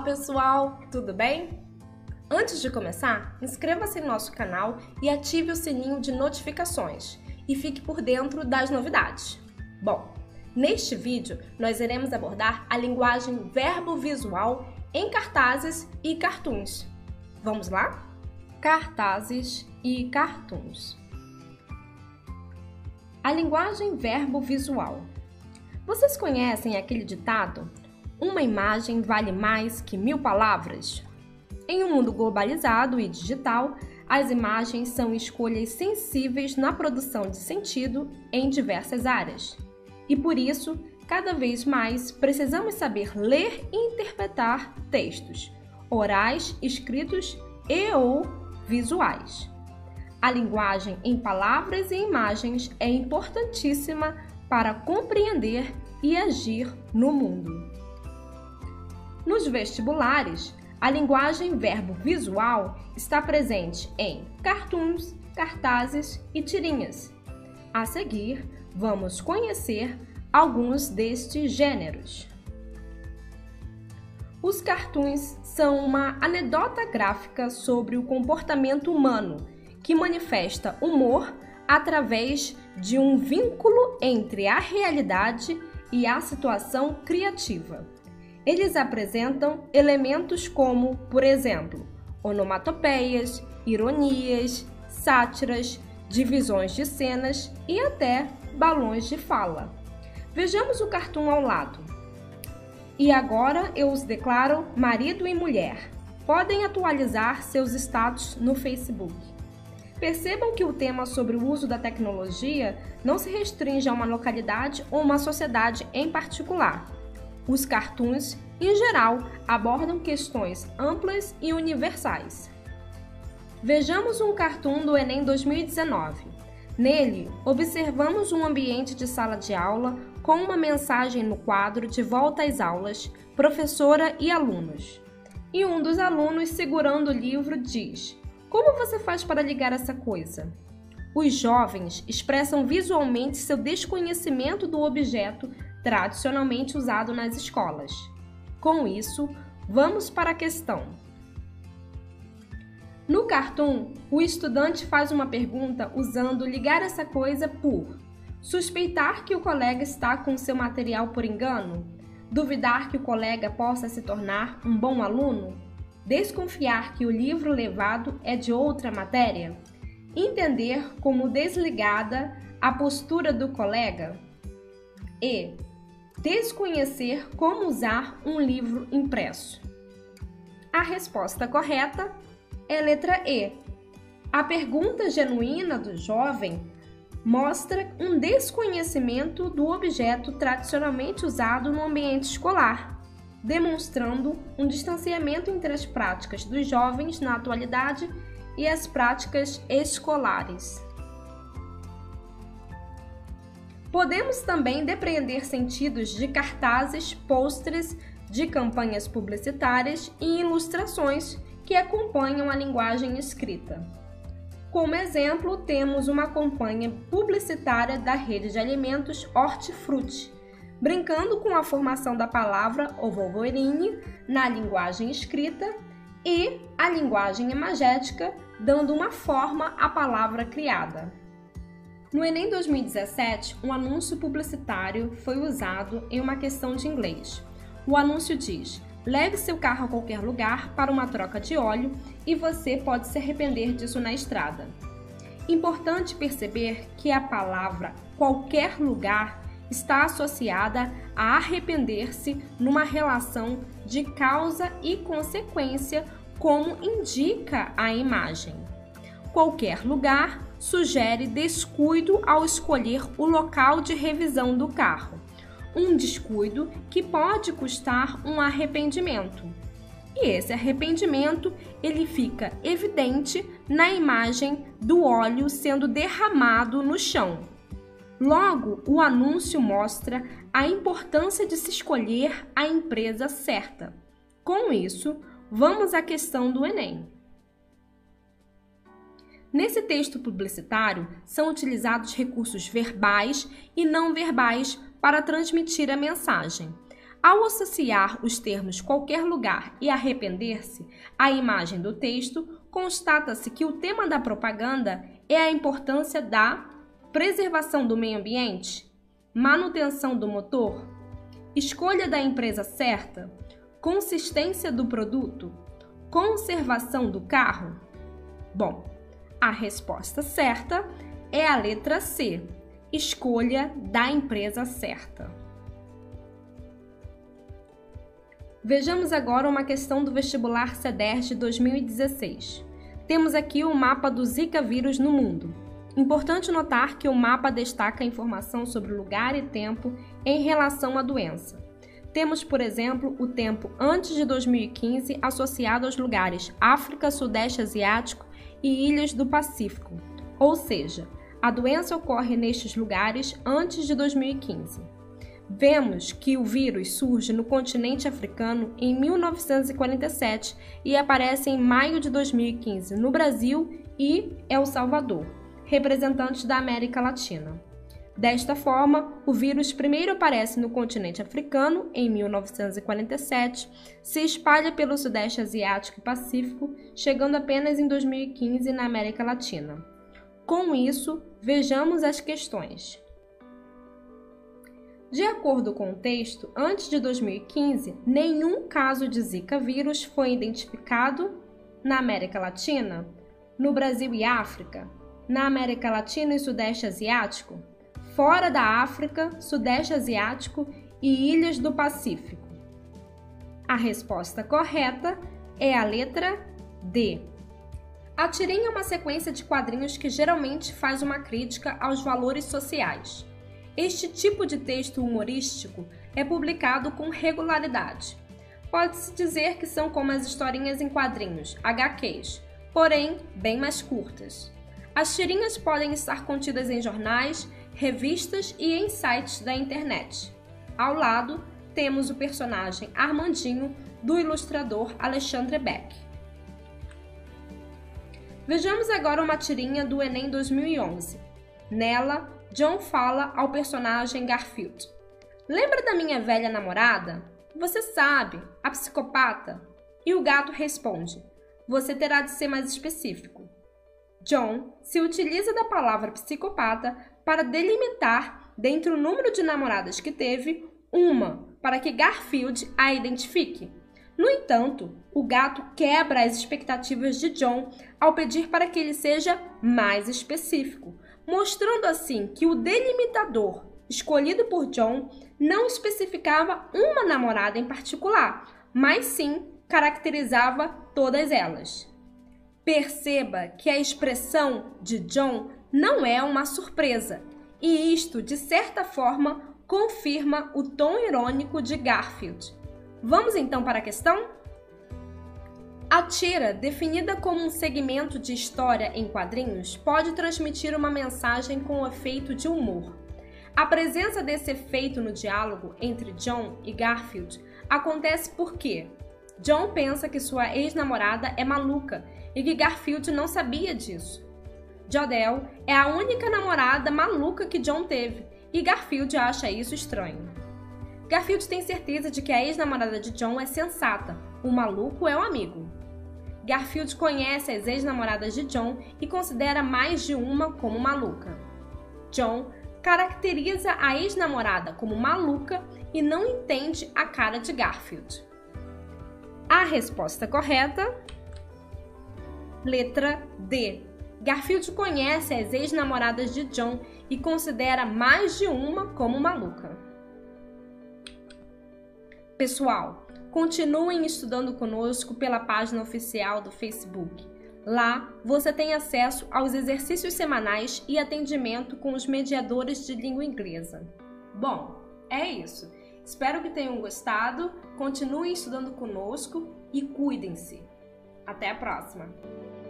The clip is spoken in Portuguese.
pessoal, tudo bem? Antes de começar, inscreva-se em nosso canal e ative o sininho de notificações e fique por dentro das novidades. Bom, neste vídeo nós iremos abordar a linguagem verbo-visual em cartazes e cartoons. Vamos lá? Cartazes e cartoons. A linguagem verbo-visual. Vocês conhecem aquele ditado? Uma imagem vale mais que 1000 palavras? Em um mundo globalizado e digital, as imagens são escolhas sensíveis na produção de sentido em diversas áreas. E por isso, cada vez mais precisamos saber ler e interpretar textos, orais, escritos e/ou visuais. A linguagem em palavras e imagens é importantíssima para compreender e agir no mundo. Nos vestibulares, a linguagem verbo-visual está presente em cartoons, cartazes e tirinhas. A seguir, vamos conhecer alguns destes gêneros. Os cartoons são uma anedota gráfica sobre o comportamento humano que manifesta humor através de um vínculo entre a realidade e a situação criativa. Eles apresentam elementos como, por exemplo, onomatopeias, ironias, sátiras, divisões de cenas e até balões de fala. Vejamos o cartoon ao lado. E agora eu os declaro marido e mulher. Podem atualizar seus status no Facebook. Percebam que o tema sobre o uso da tecnologia não se restringe a uma localidade ou uma sociedade em particular. Os cartoons, em geral, abordam questões amplas e universais. Vejamos um cartoon do Enem 2019. Nele, observamos um ambiente de sala de aula com uma mensagem no quadro de volta às aulas, professora e alunos. E um dos alunos, segurando o livro, diz: "Como você faz para ligar essa coisa?" Os jovens expressam visualmente seu desconhecimento do objeto tradicionalmente usado nas escolas. Com isso, vamos para a questão. No cartoon, o estudante faz uma pergunta usando ligar essa coisa por suspeitar que o colega está com seu material por engano, duvidar que o colega possa se tornar um bom aluno, desconfiar que o livro levado é de outra matéria, entender como desligada a postura do colega e desconhecer como usar um livro impresso. A resposta correta é letra E. A pergunta genuína do jovem mostra um desconhecimento do objeto tradicionalmente usado no ambiente escolar, demonstrando um distanciamento entre as práticas dos jovens na atualidade e as práticas escolares. Podemos também depreender sentidos de cartazes, pôsteres, de campanhas publicitárias e ilustrações que acompanham a linguagem escrita. Como exemplo, temos uma campanha publicitária da rede de alimentos Hortifruti, brincando com a formação da palavra o Wolverine na linguagem escrita e a linguagem imagética, dando uma forma à palavra criada. No Enem 2017, um anúncio publicitário foi usado em uma questão de inglês. O anúncio diz: leve seu carro a qualquer lugar para uma troca de óleo e você pode se arrepender disso na estrada. Importante perceber que a palavra qualquer lugar está associada a arrepender-se numa relação de causa e consequência, como indica a imagem. Qualquer lugar sugere descuido ao escolher o local de revisão do carro. Um descuido que pode custar um arrependimento. E esse arrependimento, ele fica evidente na imagem do óleo sendo derramado no chão. Logo, o anúncio mostra a importância de se escolher a empresa certa. Com isso, vamos à questão do Enem. Nesse texto publicitário, são utilizados recursos verbais e não verbais para transmitir a mensagem. Ao associar os termos qualquer lugar e arrepender-se à imagem do texto, constata-se que o tema da propaganda é a importância da preservação do meio ambiente, manutenção do motor, escolha da empresa certa, consistência do produto, conservação do carro. Bom, a resposta certa é a letra C, escolha da empresa certa. Vejamos agora uma questão do vestibular CEDERJ 2016. Temos aqui o mapa do Zika vírus no mundo. Importante notar que o mapa destaca a informação sobre o lugar e tempo em relação à doença. Temos, por exemplo, o tempo antes de 2015 associado aos lugares África, Sudeste Asiático e Ilhas do Pacífico, ou seja, a doença ocorre nestes lugares antes de 2015. Vemos que o vírus surge no continente africano em 1947 e aparece em maio de 2015 no Brasil e El Salvador, representantes da América Latina. Desta forma, o vírus primeiro aparece no continente africano em 1947, se espalha pelo Sudeste Asiático e Pacífico, chegando apenas em 2015 na América Latina. Com isso, vejamos as questões. De acordo com o texto, antes de 2015, nenhum caso de Zika vírus foi identificado na América Latina, no Brasil e África, na América Latina e Sudeste Asiático, fora da África, Sudeste Asiático e Ilhas do Pacífico. A resposta correta é a letra D. A tirinha é uma sequência de quadrinhos que geralmente faz uma crítica aos valores sociais. Este tipo de texto humorístico é publicado com regularidade. Pode-se dizer que são como as historinhas em quadrinhos, HQs, porém bem mais curtas. As tirinhas podem estar contidas em jornais, revistas e em sites da internet. Ao lado, temos o personagem Armandinho, do ilustrador Alexandre Beck. Vejamos agora uma tirinha do Enem 2011. Nela, John fala ao personagem Garfield: "Lembra da minha velha namorada? Você sabe, a psicopata?" E o gato responde: "Você terá de ser mais específico." John se utiliza da palavra psicopata para delimitar, dentre o número de namoradas que teve, uma, para que Garfield a identifique. No entanto, o gato quebra as expectativas de John ao pedir para que ele seja mais específico, mostrando assim que o delimitador escolhido por John não especificava uma namorada em particular, mas sim caracterizava todas elas. Perceba que a expressão de John não é uma surpresa, e isto, de certa forma, confirma o tom irônico de Garfield. Vamos então para a questão? A tira, definida como um segmento de história em quadrinhos, pode transmitir uma mensagem com o efeito de humor. A presença desse efeito no diálogo entre John e Garfield acontece porque John pensa que sua ex-namorada é maluca e que Garfield não sabia disso. Jodelle é a única namorada maluca que John teve e Garfield acha isso estranho. Garfield tem certeza de que a ex-namorada de John é sensata, o maluco é o amigo. Garfield conhece as ex-namoradas de John e considera mais de uma como maluca. John caracteriza a ex-namorada como maluca e não entende a cara de Garfield. A resposta correta, letra D. Garfield conhece as ex-namoradas de John e considera mais de uma como maluca. Pessoal, continuem estudando conosco pela página oficial do Facebook. Lá, você tem acesso aos exercícios semanais e atendimento com os mediadores de língua inglesa. Bom, é isso. Espero que tenham gostado, continuem estudando conosco e cuidem-se. Até a próxima!